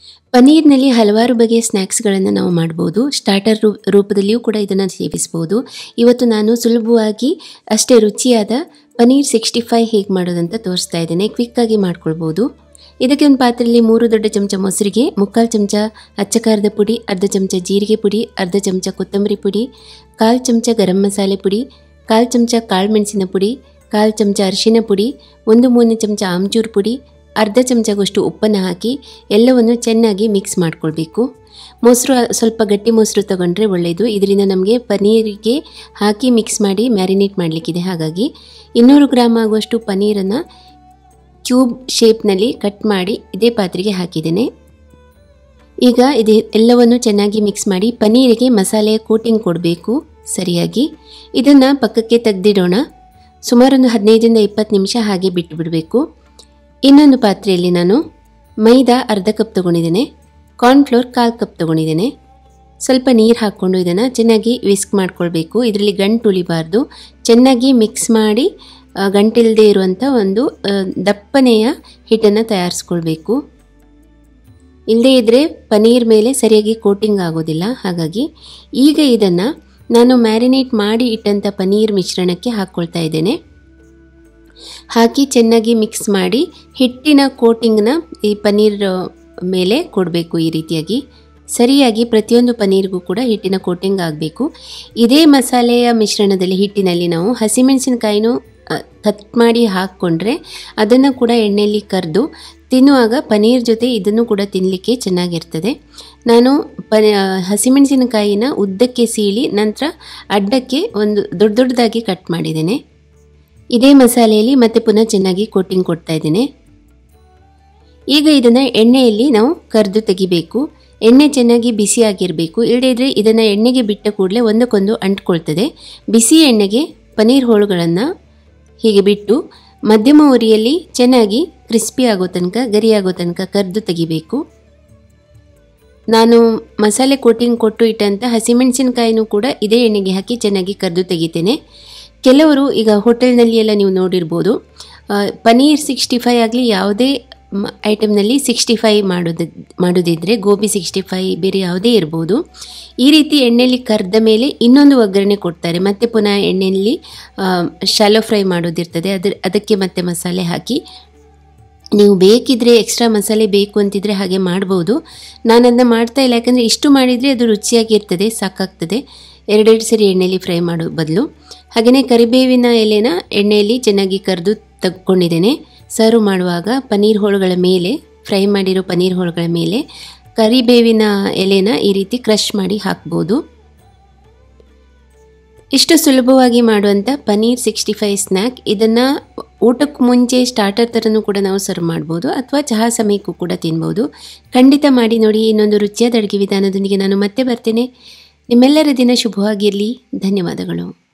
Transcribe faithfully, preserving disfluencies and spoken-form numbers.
ಪನ್ನೀರ್ನಲ್ಲಿ ಹಲವಾರು ಬಗೆಯ ಸ್ನ್ಯಾಕ್ಸ್ಗಳನ್ನು ನಾವು ಮಾಡ್ಬೋದು. ಸ್ಟಾರ್ಟರ್ ರೂಪದಲ್ಲಿಯೂ ಕೂಡ ಇದನ್ನು ಸೇವಿಸ್ಬೋದು. ಇವತ್ತು ನಾನು ಸುಲಭವಾಗಿ ಅಷ್ಟೇ ರುಚಿಯಾದ ಪನ್ನೀರ್ ಸಿಕ್ಸ್ಟಿ ಫೈವ್ ಹೇಗೆ ಮಾಡೋದಂತ ತೋರಿಸ್ತಾ ಇದ್ದೇನೆ. ಕ್ವಿಕ್ಕಾಗಿ ಮಾಡ್ಕೊಳ್ಬೋದು. ಇದಕ್ಕೆ ಒಂದು ಪಾತ್ರೆಯಲ್ಲಿ ಮೂರು ದೊಡ್ಡ ಚಮಚ ಮೊಸರಿಗೆ, ಮುಕ್ಕಾಲು ಚಮಚ ಅಚ್ಚ ಖಾರದ ಪುಡಿ, ಅರ್ಧ ಚಮಚ ಜೀರಿಗೆ ಪುಡಿ, ಅರ್ಧ ಚಮಚ ಕೊತ್ತಂಬರಿ ಪುಡಿ, ಕಾಲು ಚಮಚ ಗರಂ ಮಸಾಲೆ ಪುಡಿ, ಕಾಲು ಚಮಚ ಕಾಳು ಮೆಣಸಿನ ಪುಡಿ, ಕಾಲು ಚಮಚ ಅರಿಶಿನ ಪುಡಿ, ಒಂದು ಮೂರನೇ ಚಮಚ ಆಮ್ಚೂರು ಪುಡಿ, ಅರ್ಧ ಚಮಚಗಷ್ಟು ಉಪ್ಪನ್ನು ಹಾಕಿ ಎಲ್ಲವನ್ನು ಚೆನ್ನಾಗಿ ಮಿಕ್ಸ್ ಮಾಡ್ಕೊಳ್ಬೇಕು. ಮೊಸರು ಸ್ವಲ್ಪ ಗಟ್ಟಿ ಮೊಸರು ತಗೊಂಡ್ರೆ ಒಳ್ಳೆಯದು. ಇದರಿಂದ ನಮಗೆ ಪನ್ನೀರಿಗೆ ಹಾಕಿ ಮಿಕ್ಸ್ ಮಾಡಿ ಮ್ಯಾರಿನೇಟ್ ಮಾಡಲಿಕ್ಕಿದೆ. ಹಾಗಾಗಿ ಇನ್ನೂರು ಗ್ರಾಮ್ ಆಗುವಷ್ಟು ಪನ್ನೀರನ್ನು ಕ್ಯೂಬ್ ಶೇಪ್ನಲ್ಲಿ ಕಟ್ ಮಾಡಿ ಇದೇ ಪಾತ್ರೆಗೆ ಹಾಕಿದ್ದೇನೆ. ಈಗ ಇದು ಎಲ್ಲವನ್ನು ಚೆನ್ನಾಗಿ ಮಿಕ್ಸ್ ಮಾಡಿ ಪನ್ನೀರಿಗೆ ಮಸಾಲೆಯ ಕೋಟಿಂಗ್ ಕೊಡಬೇಕು ಸರಿಯಾಗಿ. ಇದನ್ನು ಪಕ್ಕಕ್ಕೆ ತೆಗೆದಿಡೋಣ. ಸುಮಾರೊಂದು ಹದಿನೈದರಿಂದ ಇಪ್ಪತ್ತು ನಿಮಿಷ ಹಾಗೆ ಬಿಟ್ಟು ಬಿಡಬೇಕು. ಇನ್ನೊಂದು ಪಾತ್ರೆಯಲ್ಲಿ ನಾನು ಮೈದಾ ಅರ್ಧ ಕಪ್ ತೊಗೊಂಡಿದ್ದೇನೆ, ಕಾರ್ನ್ಫ್ಲೋರ್ ಕಾಲು ಕಪ್ ತೊಗೊಂಡಿದ್ದೇನೆ. ಸ್ವಲ್ಪ ನೀರು ಹಾಕ್ಕೊಂಡು ಇದನ್ನು ಚೆನ್ನಾಗಿ ವಿಸ್ಕ್ ಮಾಡ್ಕೊಳ್ಬೇಕು. ಇದರಲ್ಲಿ ಗಂಟು ಉಳಿಬಾರ್ದು. ಚೆನ್ನಾಗಿ ಮಿಕ್ಸ್ ಮಾಡಿ ಗಂಟಿಲ್ಲದೆ ಇರುವಂಥ ಒಂದು ದಪ್ಪನೆಯ ಹಿಟ್ಟನ್ನು ತಯಾರಿಸ್ಕೊಳ್ಬೇಕು. ಇಲ್ಲದೇ ಇದ್ದರೆ ಪನ್ನೀರ್ ಮೇಲೆ ಸರಿಯಾಗಿ ಕೋಟಿಂಗ್ ಆಗೋದಿಲ್ಲ. ಹಾಗಾಗಿ ಈಗ ಇದನ್ನು ನಾನು ಮ್ಯಾರಿನೇಟ್ ಮಾಡಿ ಇಟ್ಟಂಥ ಪನ್ನೀರ್ ಮಿಶ್ರಣಕ್ಕೆ ಹಾಕ್ಕೊಳ್ತಾ ಇದ್ದೇನೆ. ಹಾಕಿ ಚೆನ್ನಾಗಿ ಮಿಕ್ಸ್ ಮಾಡಿ ಹಿಟ್ಟಿನ ಕೋಟಿಂಗ್ನ ಈ ಪನ್ನೀರ್ ಮೇಲೆ ಕೊಡಬೇಕು. ಈ ರೀತಿಯಾಗಿ ಸರಿಯಾಗಿ ಪ್ರತಿಯೊಂದು ಪನ್ನೀರ್ಗೂ ಕೂಡ ಹಿಟ್ಟಿನ ಕೋಟಿಂಗ್ ಆಗಬೇಕು. ಇದೇ ಮಸಾಲೆಯ ಮಿಶ್ರಣದಲ್ಲಿ ಹಿಟ್ಟಿನಲ್ಲಿ ನಾವು ಹಸಿಮೆಣಸಿನಕಾಯಿನೂ ಕಟ್ ಮಾಡಿ ಹಾಕ್ಕೊಂಡ್ರೆ ಅದನ್ನು ಕೂಡ ಎಣ್ಣೆಯಲ್ಲಿ ಕರೆದು ತಿನ್ನುವಾಗ ಪನ್ನೀರ್ ಜೊತೆ ಇದನ್ನು ಕೂಡ ತಿನ್ನಲಿಕ್ಕೆ ಚೆನ್ನಾಗಿರ್ತದೆ. ನಾನು ಪ ಹಸಿಮೆಣಸಿನಕಾಯಿನ ಉದ್ದಕ್ಕೆ ಸೀಳಿ ನಂತರ ಅಡ್ಡಕ್ಕೆ ಒಂದು ದೊಡ್ಡ ದೊಡ್ಡದಾಗಿ ಕಟ್ ಮಾಡಿದ್ದೇನೆ. ಇದೇ ಮಸಾಲೆಯಲ್ಲಿ ಮತ್ತೆ ಪುನಃ ಚೆನ್ನಾಗಿ ಕೋಟಿಂಗ್ ಕೊಡ್ತಾ ಇದ್ದೇನೆ. ಈಗ ಇದನ್ನು ಎಣ್ಣೆಯಲ್ಲಿ ನಾವು ಕರೆದು ತೆಗಿಬೇಕು. ಎಣ್ಣೆ ಚೆನ್ನಾಗಿ ಬಿಸಿಯಾಗಿರಬೇಕು. ಇಲ್ಲದೇ ಇದ್ದರೆ ಇದನ್ನು ಎಣ್ಣೆಗೆ ಬಿಟ್ಟ ಕೂಡಲೇ ಒಂದಕ್ಕೊಂದು ಅಂಟ್ಕೊಳ್ತದೆ. ಬಿಸಿ ಎಣ್ಣೆಗೆ ಪನ್ನೀರ್ ಹೋಳುಗಳನ್ನು ಹೀಗೆ ಬಿಟ್ಟು ಮಧ್ಯಮ ಉರಿಯಲ್ಲಿ ಚೆನ್ನಾಗಿ ಕ್ರಿಸ್ಪಿ ಆಗೋ ತನಕ ಗರಿಯಾಗೋ ತನಕ ಕರೆದು ತೆಗಿಬೇಕು. ನಾನು ಮಸಾಲೆ ಕೋಟಿಂಗ್ ಕೊಟ್ಟು ಇಟ್ಟಂಥ ಹಸಿಮೆಣಸಿನಕಾಯಿನೂ ಕೂಡ ಇದೇ ಎಣ್ಣೆಗೆ ಹಾಕಿ ಚೆನ್ನಾಗಿ ಕರೆದು ತೆಗಿತೇನೆ. ಕೆಲವರು ಈಗ ಹೋಟೆಲ್ನಲ್ಲಿ ಎಲ್ಲ ನೀವು ನೋಡಿರ್ಬೋದು, ಪನ್ನೀರ್ ಸಿಕ್ಸ್ಟಿ ಫೈ ಆಗಲಿ ಯಾವುದೇ ಐಟಮ್ನಲ್ಲಿ ಸಿಕ್ಸ್ಟಿ ಫೈ ಮಾಡೋದು ಮಾಡೋದಿದ್ದರೆ ಗೋಬಿ ಸಿಕ್ಸ್ಟಿ ಫೈ ಬೇರೆ ಯಾವುದೇ ಇರ್ಬೋದು, ಈ ರೀತಿ ಎಣ್ಣೆಯಲ್ಲಿ ಕರೆದ ಮೇಲೆ ಇನ್ನೊಂದು ಒಗ್ಗರಣೆ ಕೊಡ್ತಾರೆ. ಮತ್ತು ಪುನಃ ಎಣ್ಣೆಯಲ್ಲಿ ಶಾಲೋ ಫ್ರೈ ಮಾಡೋದಿರ್ತದೆ. ಅದ್ರ ಅದಕ್ಕೆ ಮತ್ತೆ ಮಸಾಲೆ ಹಾಕಿ ನೀವು ಬೇಕಿದ್ದರೆ ಎಕ್ಸ್ಟ್ರಾ ಮಸಾಲೆ ಬೇಕು ಅಂತಿದ್ರೆ ಹಾಗೆ ಮಾಡ್ಬೋದು. ನಾನು ಅದನ್ನ ಮಾಡ್ತಾ ಇಲ್ಲ, ಯಾಕಂದರೆ ಇಷ್ಟು ಮಾಡಿದರೆ ಅದು ರುಚಿಯಾಗಿರ್ತದೆ, ಸಾಕಾಗ್ತದೆ ಎರಡೆರಡು ಸರಿ ಎಣ್ಣೆಯಲ್ಲಿ ಫ್ರೈ ಮಾಡೋ ಬದಲು. ಹಾಗೆಯೇ ಕರಿಬೇವಿನ ಎಲೆನ ಎಣ್ಣೆಯಲ್ಲಿ ಚೆನ್ನಾಗಿ ಕರೆದು ತೆಗೆದುಕೊಂಡಿದ್ದೇನೆ. ಸರ್ವ್ ಮಾಡುವಾಗ ಪನ್ನೀರ್ ಹೋಳುಗಳ ಮೇಲೆ, ಫ್ರೈ ಮಾಡಿರೋ ಪನ್ನೀರ್ ಹೋಳುಗಳ ಮೇಲೆ ಕರಿಬೇವಿನ ಎಲೆನ ಈ ರೀತಿ ಕ್ರಷ್ ಮಾಡಿ ಹಾಕ್ಬೋದು. ಇಷ್ಟು ಸುಲಭವಾಗಿ ಮಾಡುವಂಥ ಪನ್ನೀರ್ ಸಿಕ್ಸ್ಟಿ ಫೈವ್ ಸ್ನ್ಯಾಕ್. ಇದನ್ನು ಊಟಕ್ಕೆ ಮುಂಚೆ ಸ್ಟಾರ್ಟರ್ ಥರನೂ ಕೂಡ ನಾವು ಸರ್ವ್ ಮಾಡ್ಬೋದು, ಅಥವಾ ಚಹಾ ಸಮಯಕ್ಕೂ ಕೂಡ ತಿನ್ಬೋದು. ಖಂಡಿತ ಮಾಡಿ ನೋಡಿ. ಇನ್ನೊಂದು ರುಚಿಯಾದ ಅಡುಗೆ ವಿಧಾನದೊಂದಿಗೆ ನಾನು ಮತ್ತೆ ಬರ್ತೇನೆ. ನಿಮ್ಮೆಲ್ಲರ ದಿನ ಶುಭವಾಗಿರಲಿ. ಧನ್ಯವಾದಗಳು.